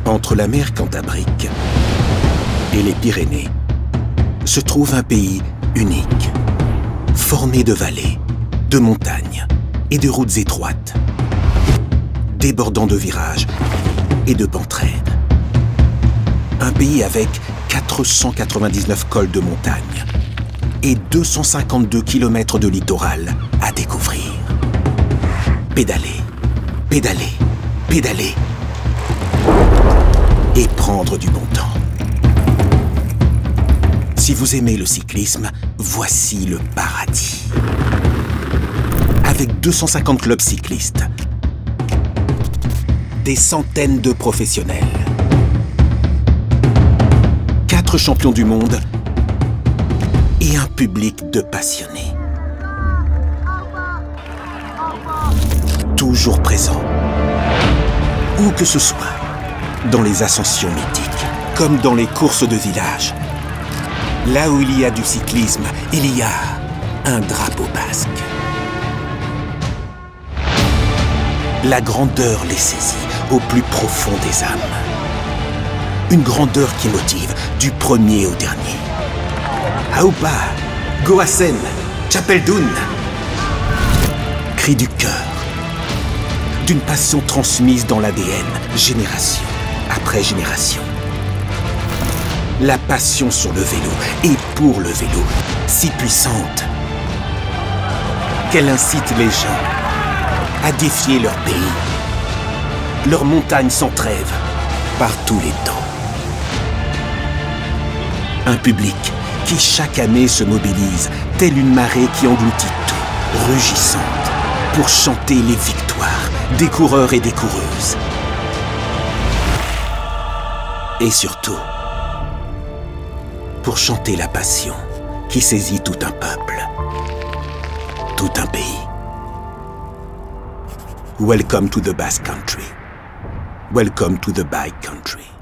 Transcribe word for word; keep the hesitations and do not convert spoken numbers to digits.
Entre la mer Cantabrique et les Pyrénées se trouve un pays unique, formé de vallées, de montagnes et de routes étroites, débordant de virages et de pentes raides. Un pays avec quatre cent quatre-vingt-dix-neuf cols de montagne et deux cent cinquante-deux kilomètres de littoral à découvrir. Pédaler, pédaler, pédaler et prendre du bon temps. Si vous aimez le cyclisme, voici le paradis. Avec deux cent cinquante clubs cyclistes, des centaines de professionnels, quatre champions du monde et un public de passionnés. Toujours présent, où que ce soit, dans les ascensions mythiques, comme dans les courses de village. Là où il y a du cyclisme, il y a un drapeau basque. La grandeur les saisit au plus profond des âmes. Une grandeur qui motive du premier au dernier. Aoupa, Goasen, Tchapeldoun. Cri du cœur, d'une passion transmise dans l'A D N, génération après génération. La passion sur le vélo et pour le vélo, si puissante qu'elle incite les gens à défier leur pays, leurs montagnes sans trêve, par tous les temps. Un public qui chaque année se mobilise, telle une marée qui engloutit tout, rugissante, pour chanter les victoires des coureurs et des coureuses. Et surtout, pour chanter la passion qui saisit tout un peuple, tout un pays. Welcome to the Basque Country. Welcome to the Bike Country.